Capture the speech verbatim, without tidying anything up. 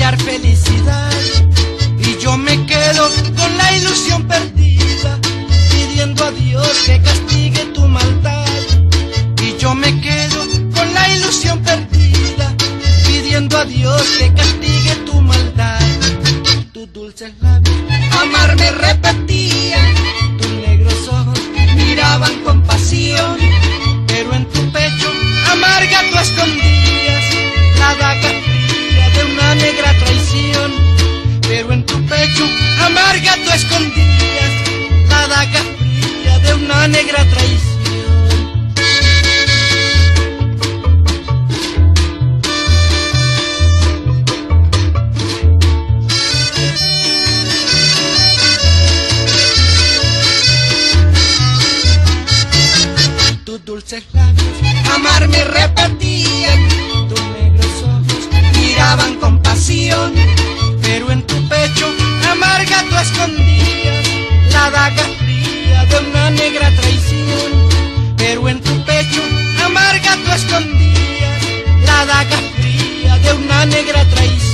hallar felicidad, y yo me quedo con la ilusión perdida, pidiendo a Dios que castigue tu maldad. Y yo me quedo con la ilusión perdida, pidiendo a Dios que castigue tu maldad. Tus dulces labios amarme repetían, tus negros ojos miraban con pasión, pero en tu pecho amarga tú escondías la daga fría de una negra traición. Pero en tu pecho amarga tú escondías la daga fría de una negra traición. Tus dulces labios amarme repetían, tus negros ojos miraban con pasión, pero en tu pecho amarga tú escondías la daga fría de una negra traición. Pero en tu pecho amarga tú escondías la daga fría de una negra traición.